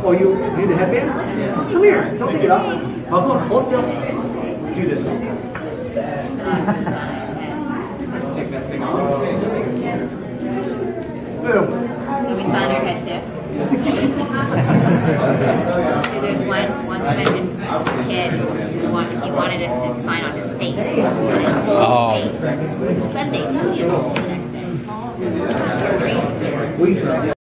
Oh, you need the headband? Come here. Don't take it off. Oh, come on. Hold still. Let's do this. Take that thing off. Boom. Can we sign your head too? There's one convention kid who wanted us to sign on his face, on his whole face. It was a Sunday too, so he had school the next day. Crazy kid.